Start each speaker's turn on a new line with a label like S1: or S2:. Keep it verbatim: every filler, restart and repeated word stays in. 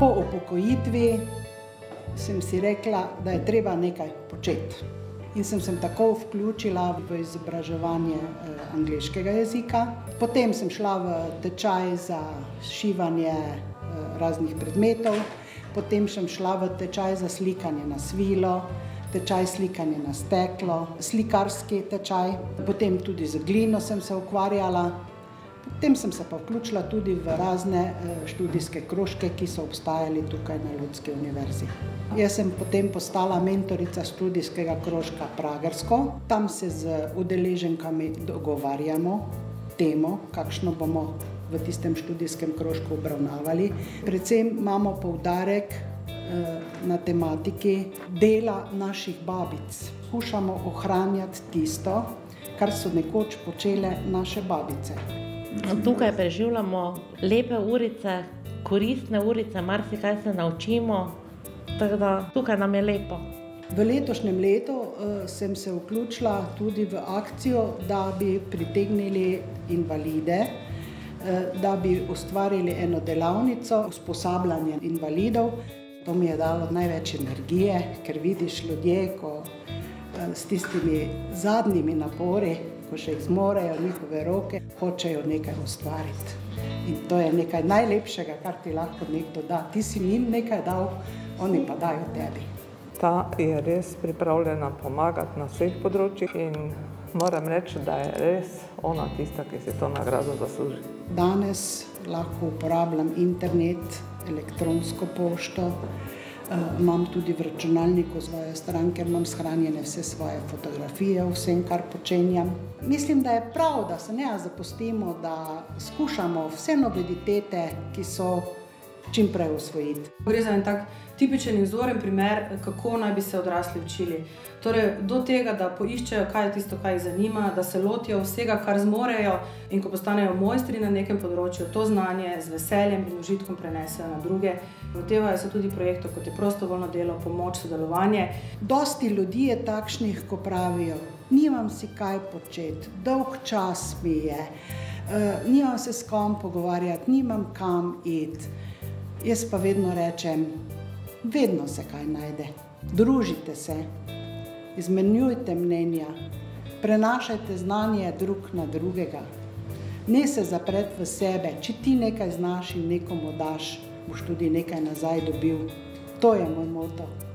S1: Po upokojitvi sem si rekla, da je treba nekaj početi. In sem se tako vključila v izobraževanje angleškega jezika. Potem sem šla v tečaj za šivanje raznih predmetov, potem sem šla v tečaj za slikanje na svilo, tečaj slikanje na steklo, slikarski tečaj, potem tudi z glino sem se ukvarjala. Potem sem se pa vključila tudi v razne študijske krožke, ki so obstajali tukaj na Ljudski univerzi. Jaz sem potem postala mentorica študijskega krožka Pragersko. Tam se z udeleženkami dogovarjamo temo, kakšno bomo v tistem študijskem krožku obravnavali. Predvsem imamo poudarek na tematiki dela naših babic. Skušamo ohranjati tisto, kar so nekoč počele naše babice.
S2: Tukaj preživljamo lepe urice, koristne urice, marsikaj se naučimo, tako da tukaj nam je lepo.
S1: V letošnjem letu sem se vključila tudi v akcijo, da bi pritegnili invalide, da bi ustvarili eno delavnico usposabljanja invalidov. To mi je dalo največ energije, ker vidiš ljudje, ko s tistimi zadnjimi napori, ko še jih zmorejo njihove roke, hočejo nekaj ustvariti. In to je nekaj najlepšega, kar ti lahko nekdo da. Ti si njim nekaj dal, oni pa dajo tebi.
S3: Ta je res pripravljena pomagati na vseh področjih in moram reči, da je res ona tista, ki si to nagrado zasluži.
S1: Danes lahko uporabljam internet, elektronsko pošto, imam tudi v računalniku svoje stranke, imam shranjene vse svoje fotografije, vsem, kar počenjam. Mislim, da je prav, da se ne zapustimo, da skušamo vse noveditete, ki so čim prej usvojiti.
S4: Gre za en tak tipičen in vzoren primer, kako naj bi se odrasli učili. Torej, do tega, da poiščejo, kaj je tisto, kaj jih zanima, da se lotijo vsega, kar zmorejo in ko postanejo mojstri na nekem področju, to znanje z veseljem in užitkom prenesejo na druge. Lotevajo se tudi projektov, kot je prostovoljno delo, pomoč, sodelovanje.
S1: Dosti ljudi je takšnih, ko pravijo, nimam si kaj početi, dolg čas mi je, nimam se s kom pogovarjati, nimam kam iti. Jaz pa vedno rečem, vedno se kaj najde. Družite se, izmenjujte mnenja, prenašajte znanje drug na drugega. Ne se zapreti v sebe, če ti nekaj znaš in nekomu daš, boš tudi nekaj nazaj dobil. To je moj moto.